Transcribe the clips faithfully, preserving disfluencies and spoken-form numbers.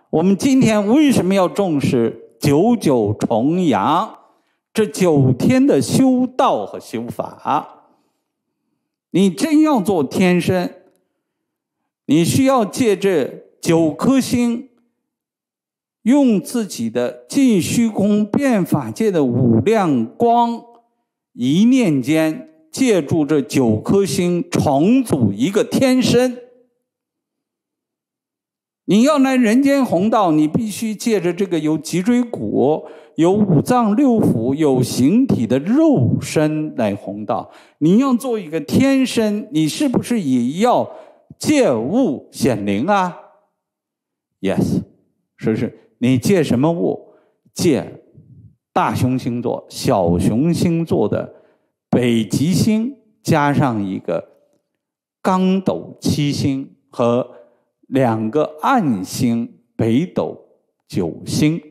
我们今天为什么要重视九九重阳这九天的修道和修法？你真要做天身，你需要借这九颗星，用自己的尽虚空变法界的五亮光，一念间借助这九颗星重组一个天身。你要来人间弘道，你必须借着这个有脊椎骨、有五脏六腑、有形体的肉身来弘道。你要做一个天身，你是不是也要借物显灵啊？ Yes， 是不是？你借什么物？借大熊星座、小熊星座的北极星，加上一个刚斗七星和两个暗星北斗九星。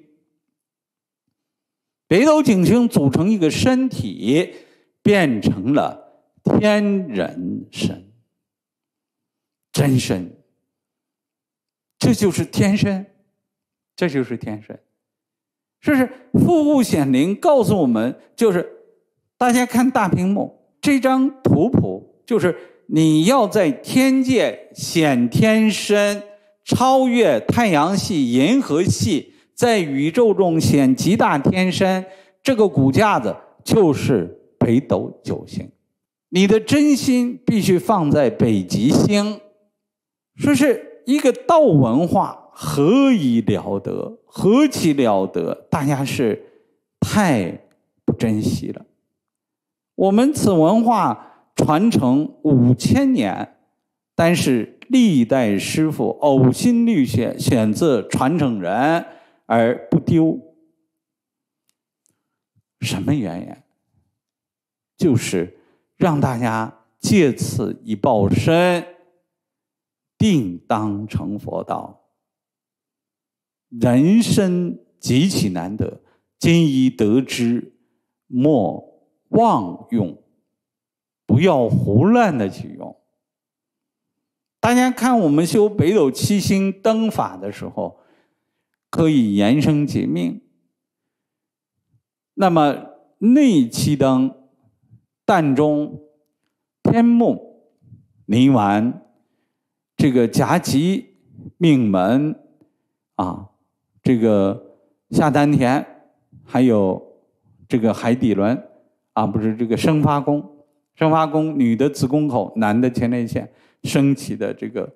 北斗九星组成一个身体，变成了天人身、真身。这就是天身，这就是天身。是不是？复物显灵告诉我们，就是大家看大屏幕这张图谱，就是你要在天界显天身，超越太阳系、银河系，在宇宙中显极大天身，这个骨架子就是北斗九星。你的真心必须放在北极星。说是一个道文化何以了得，何其了得，大家是太不珍惜了。我们此文化传承五千年，但是历代师父呕心沥血选择传承人而不丢。什么原因？就是让大家借此一报身，定当成佛道。人生极其难得，今已得之，莫妄用，不要胡乱的去用。大家看我们修北斗七星灯法的时候，可以延生解命。那么内七灯、膻中、天目、泥丸、这个夹脊、命门啊，这个下丹田，还有这个海底轮啊，不是这个生发宫，生发宫女的子宫口，男的前列腺升起的这个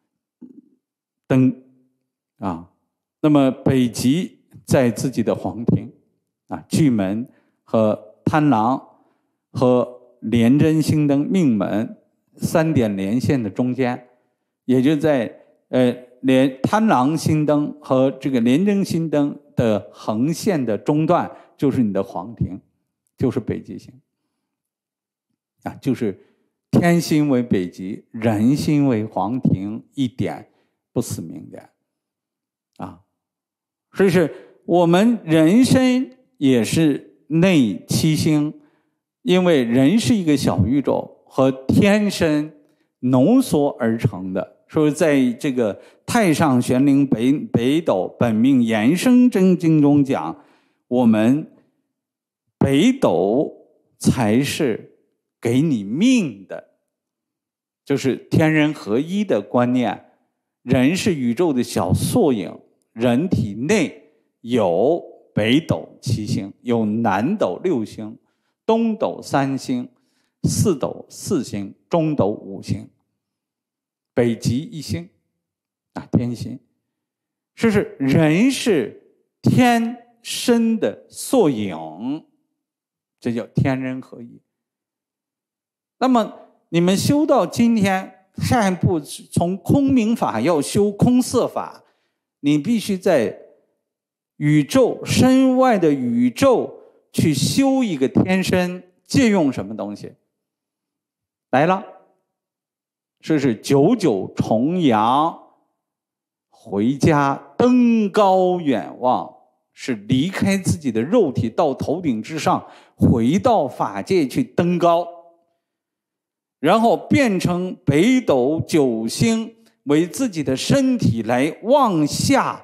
灯啊。那么北极在自己的黄庭啊，巨门和贪狼和廉贞星灯命门三点连线的中间，也就在呃连贪狼星灯和这个廉贞星灯的横线的中段，就是你的黄庭，就是北极星啊，就是天心为北极，人心为黄庭，一点不死明点啊。所以是我们人身也是内七星，因为人是一个小宇宙和天身浓缩而成的。说在这个太上玄灵北北斗本命延生真经中讲，我们北斗才是给你命的，就是天人合一的观念。人是宇宙的小缩影，人体内有北斗七星，有南斗六星，东斗三星，四斗四星，中斗五星，北极一星啊，天心。是是人是天身的缩影，这叫天人合一。那么你们修到今天，下一步从空明法要修空色法，你必须在宇宙身外的宇宙去修一个天身，借用什么东西？来了，这是九九重阳，回家登高远望，是离开自己的肉体到头顶之上，回到法界去登高，然后变成北斗九星为自己的身体来往下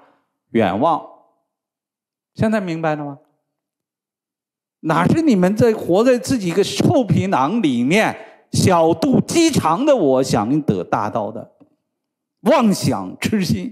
远望。现在明白了吗？哪是你们在活在自己一个臭皮囊里面，小肚鸡肠的我想得大道的妄想痴心。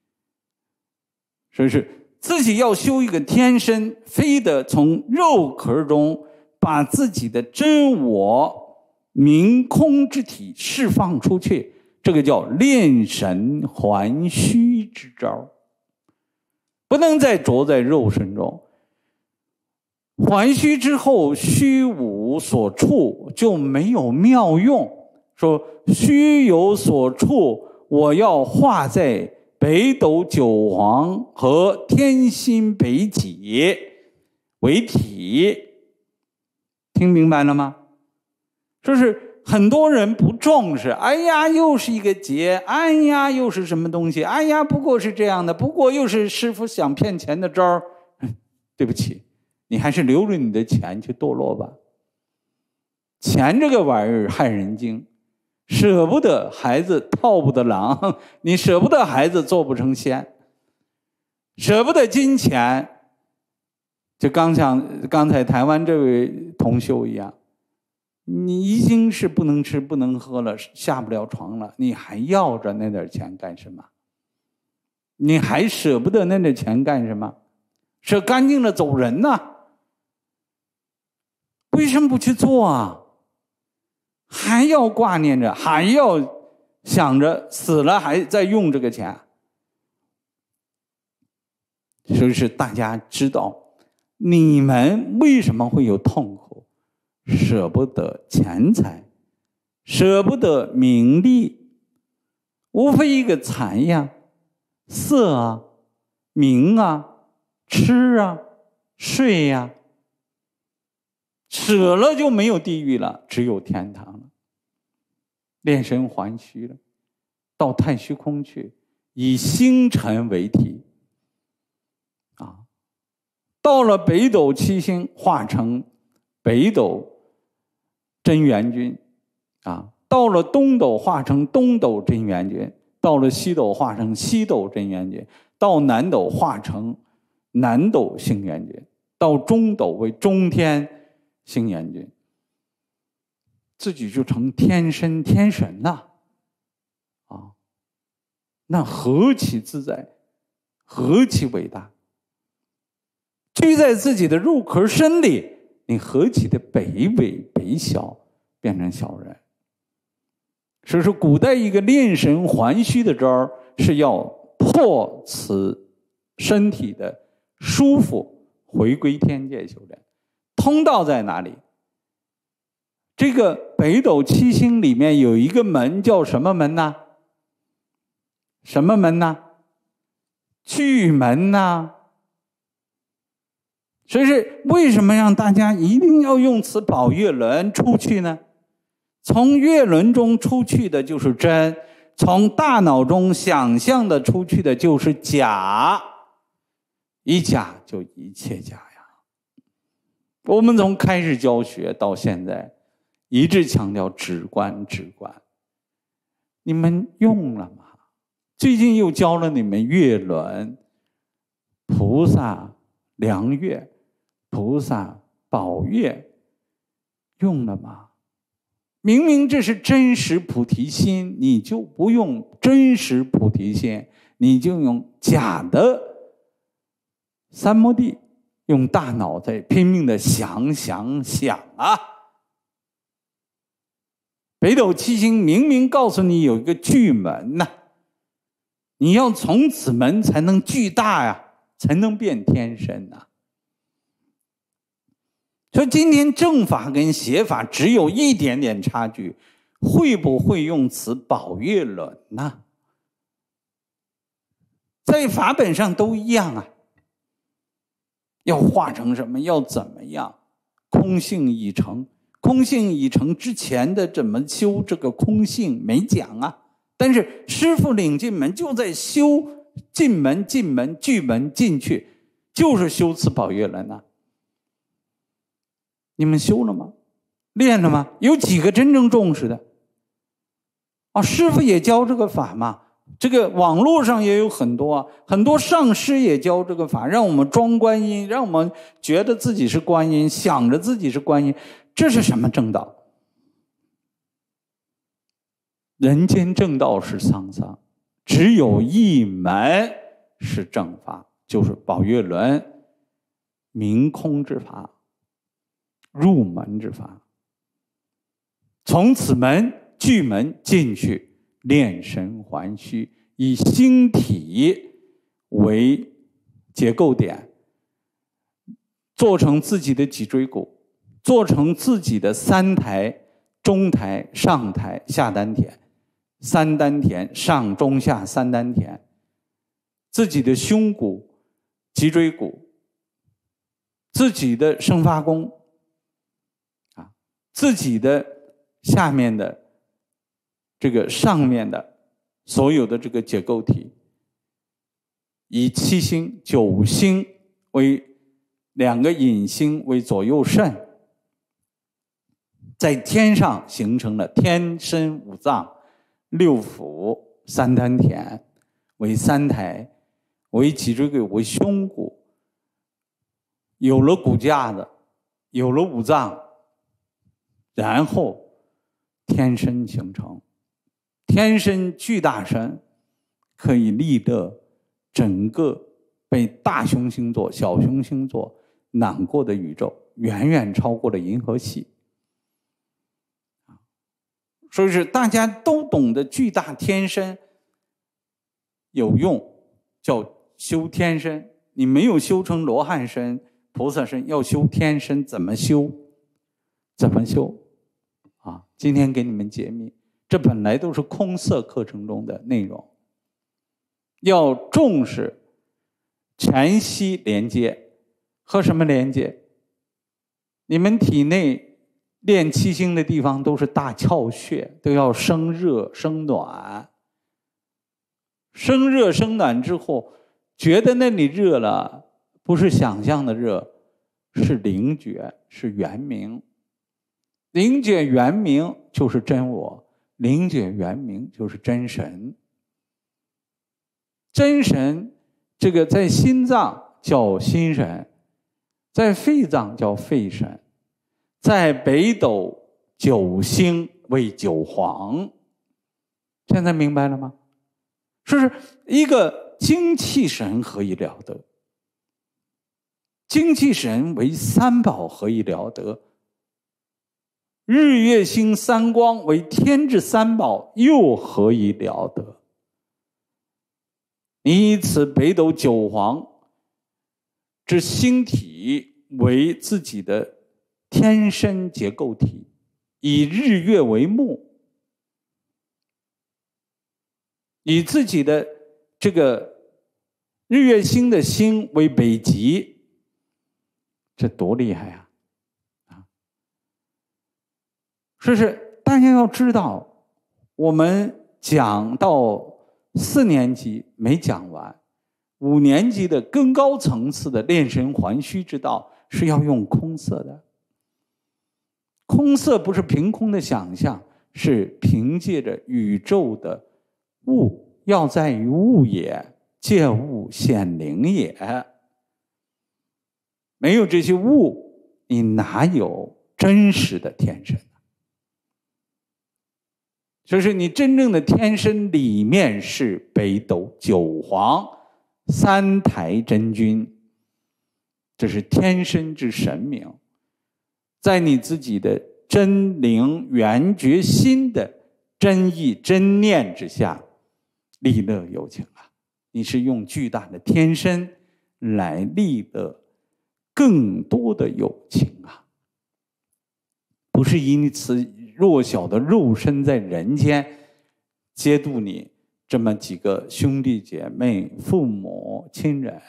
所以是自己要修一个天身，非得从肉壳中把自己的真我明空之体释放出去，这个叫炼神还虚之招，不能再着在肉身中。还虚之后，虚无所处就没有妙用。说虚有所处，我要化在北斗九皇和天心北极为体，听明白了吗？就是很多人不重视，哎呀，又是一个劫，哎呀，又是什么东西，哎呀，不过是这样的，不过又是师父想骗钱的招儿。对不起，你还是留着你的钱去堕落吧。钱这个玩意儿害人精，舍不得孩子套不得狼，你舍不得孩子做不成仙，舍不得金钱，就刚像刚才台湾这位同修一样，你已经是不能吃不能喝了，下不了床了，你还要着那点钱干什么？你还舍不得那点钱干什么？舍干净了走人呐！为什么不去做啊？还要挂念着，还要想着死了还在用这个钱。所以是大家知道你们为什么会有痛苦，舍不得钱财，舍不得名利，无非一个财呀、色啊、名啊、吃啊、睡呀、啊，舍了就没有地狱了，只有天堂了。炼神还虚了，到太虚空去，以星辰为体啊，到了北斗七星，化成北斗真元君啊，到了东斗化成东斗真元君，到了西斗化成西斗真元君，到南斗化成南斗星元君，到中斗为中天星元君，自己就成天神天神呐、啊！啊，那何其自在，何其伟大！居在自己的肉壳身里，你何其的卑微卑小，变成小人。所以说，古代一个炼神还虚的招是要破此身体的舒服，回归天界修炼。通道在哪里？这个北斗七星里面有一个门，叫什么门呢？什么门呢？巨门呐！所以是为什么让大家一定要用此宝月轮出去呢？从月轮中出去的就是真，从大脑中想象的出去的就是假，一假就一切假呀。我们从开始教学到现在，一直强调直观直观，你们用了吗？最近又教了你们月轮、菩萨良月、菩萨宝月，用了吗？明明这是真实菩提心，你就不用真实菩提心，你就用假的三摩地，用大脑在拼命的想想想啊！北斗七星明明告诉你有一个巨门呐、啊，你要从此门才能巨大呀、啊，才能变天神呐、啊。所以今天正法跟邪法只有一点点差距，会不会用此宝月轮呢？在法本上都一样啊，要化成什么，要怎么样？空性已成，空性已成之前的怎么修这个空性没讲啊。但是师父领进门就在修进门进门巨门进去，就是修此宝月轮啊。你们修了吗？练了吗？有几个真正重视的？啊，师父也教这个法嘛， 这个网络上也有很多啊，很多上师也教这个法，让我们装观音，让我们觉得自己是观音，想着自己是观音，这是什么正道？人间正道是沧桑，只有一门是正法，就是宝月轮明空之法，入门之法。从此门巨门进去，炼神还虚，以星体为结构点，做成自己的脊椎骨，做成自己的三台、中台、上台、下丹田，三丹田上中下三丹田，自己的胸骨、脊椎骨，自己的生发功啊，自己的下面的这个上面的所有的这个结构体，以七星九星为两个引星为左右肾，在天上形成了天身五脏、六腑、三丹田为三台，为脊椎骨，为胸骨。有了骨架子，有了五脏，然后天身形成。天身巨大身可以立得整个被大熊星座、小熊星座囊括的宇宙，远远超过了银河系。所以是大家都懂得巨大天身有用，叫修天身。你没有修成罗汉身、菩萨身，要修天身，怎么修？怎么修？啊，今天给你们解密，这本来都是空色课程中的内容。要重视全息连接，和什么连接？你们体内练七星的地方都是大窍穴，都要生热生暖。生热生暖之后，觉得那里热了，不是想象的热，是灵觉，是圆明。灵觉圆明就是真我，灵觉圆明就是真神。真神这个在心脏叫心神，在肺脏叫肺神，在北斗九星为九黄。现在明白了吗？是不是一个精气神何以了得？精气神为三宝何以了得？日月星三光为天之三宝又何以了得？你以此北斗九黄之星体为自己的天身结构体，以日月为目，以自己的这个日月星的星为北极，这多厉害啊！啊，是不是？大家要知道，我们讲到四年级没讲完，五年级的更高层次的炼神还虚之道是要用空色的。空色不是凭空的想象，是凭借着宇宙的物，要在于物也，借物显灵也。没有这些物，你哪有真实的天身？就是你真正的天身里面是北斗九黄三台真君，这是天身之神明，在你自己的真灵圆觉心的真意真念之下，利乐有情啊！你是用巨大的天身来利乐更多的有情啊，不是因此弱小的肉身在人间接度你这么几个兄弟姐妹、父母亲人，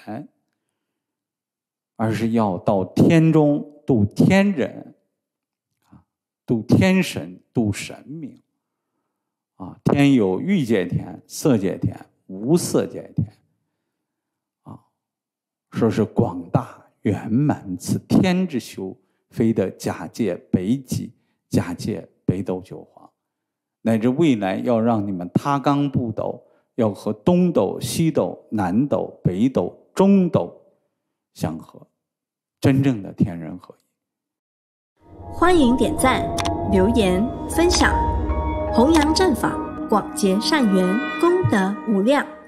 而是要到天中度天人，度天神，度神明。啊，天有欲界天、色界天、无色界天。啊，说是广大圆满此天之修，非得假借北极，假借北斗九黄，乃至未来要让你们他纲不斗， 要和东斗、西斗、南斗、北斗、中斗相合，真正的天人合一。 欢迎点赞、留言、分享，弘扬正法，广结善缘，功德无量。